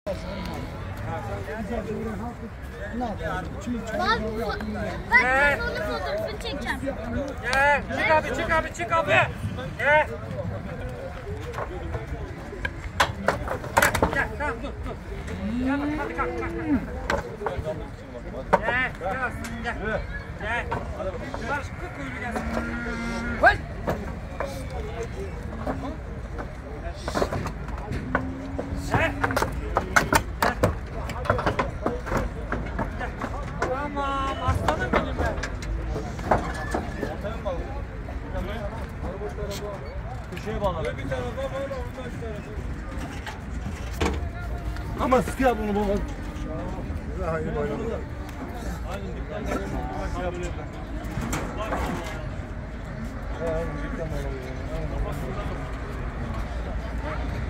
Ben onun fotoğrafını çekeceğim. Gel, çık abi. Gel. Gel, tamam dur. Gel bak, hadi kalk. Gel. Barış, kırk kuyruğu gelsin. Koy. Tamam, aslanım benim ben. Köşeye bağla. Bir tarafa bağla, ondan bir tarafa. Ama sıkı yap bunu baba. Hayır bayram. Aynen dikkat et. Bak yapıyor. Aynen dikkat et.